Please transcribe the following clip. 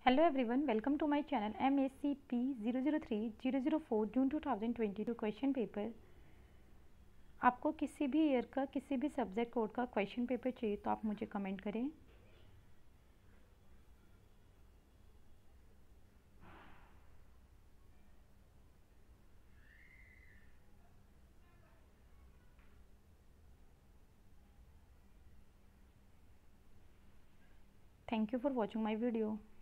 Hello everyone, welcome to my channel MACP 003-004 June 2022 question paper. आपको किसी भी year का किसी भी सब्जेक्ट कोड का क्वेश्चन पेपर चाहिए तो आप मुझे कमेंट करें। Thank you for watching my video.